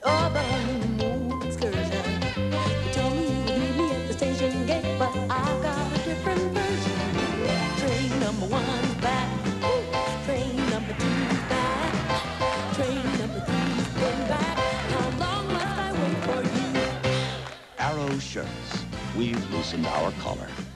Oh, the honeymoon excursion. You told me you would meet me at the station gate, but I've got a different version. Train number one's back. Train number two's back. Train number three's been back. How long must I wait for you? Arrow shirts. We've loosened our collar.